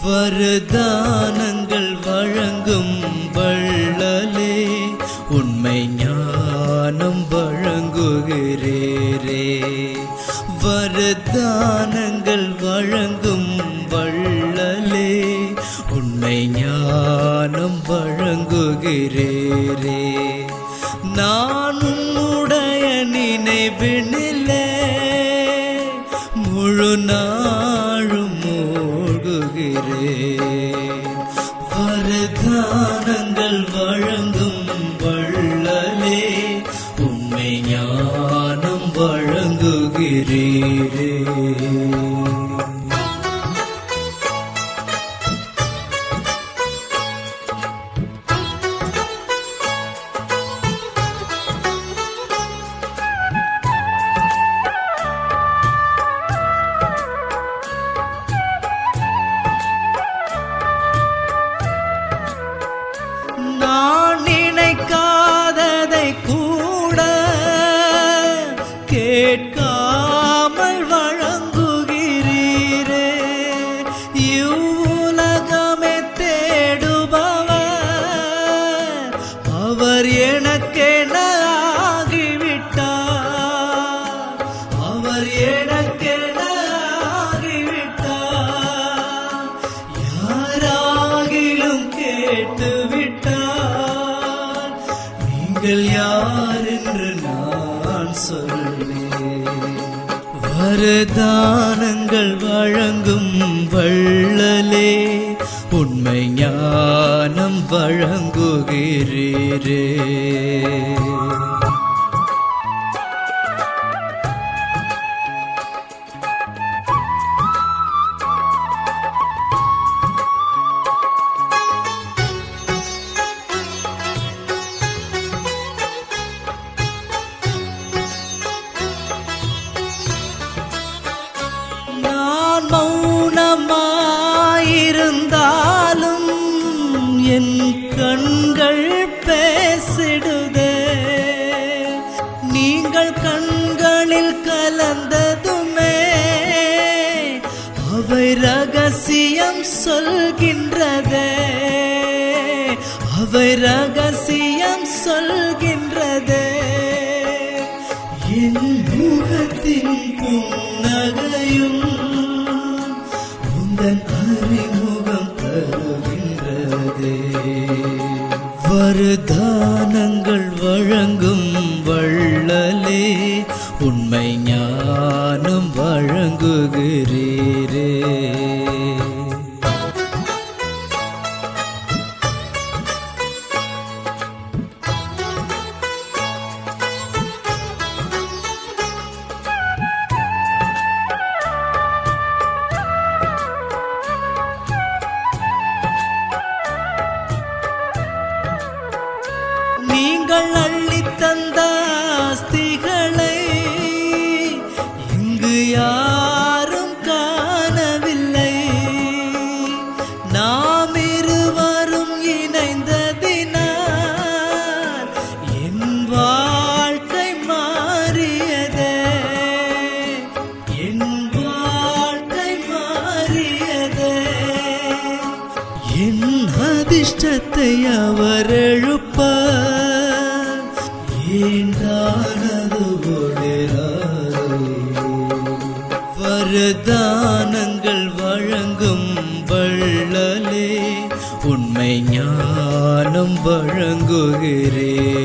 வரதானங்கள் வழங்கும் வள்ளலே உண்மை ஞானம் வழங்குகிறீரே. வரதானங்கள் வழங்கும் வள்ளலே உண்மை ஞானம் வழங்குகிறீரே. நான் உன்னுடைய நினைவினிலே முழு நாளும் மூழ்குகிறேன். வரதானங்கள் வழங்கும் வள்ளலே உண்மை ஞானம் வழங்குகிறீரே. நான் நினைக்காததை கூட கேட்காமல் வழங்குகிறீரே. இவ்வுலகமே தேடுபவர் அவர் எனக்கென ஆகிவிட்டார். அவர் எனக்கென ஆகிவிட்டார். யாராகிலும் கேட்டுவிட்டார். நீங்கள் யார் என்று நான் சொல்வேன். வரதானங்கள் வழங்கும் வள்ளலே உண்மை ஞானம் வழங்குகிறீரே. நான் மௌனமாயிருந்தாலும் என் கண்கள் பேசிடுதே. நீங்கள் கண்களில் கலந்ததுமே அவை ரகசியம் சொல்கின்றதே. அவை ரகசியம் சொல்கின்றதே. என் முகத்தின் புன்னகையும் உந்தன் அறிமுகம் தருகின்றதே. வரதானங்கள் வழங்கும் வள்ளலே உண்மை ஞானம் வழங்குகிறீரே. நீங்கள் அள்ளித்தந்த ஆஸ்திகளை இங்கு யாரும் காணவில்லை. நாம் இருவரும் இணைந்ததினால் என் வாழ்க்கை மாறியதே. என் வாழ்க்கை மாறியதே. என் அதிர்ஷ்டத்தை அவர் எழுப்ப ஏண்டானது ஒளிராரோ. வரதானங்கள் வழங்கும் வள்ளலே உண்மை ஞானம் வழங்குகிறே.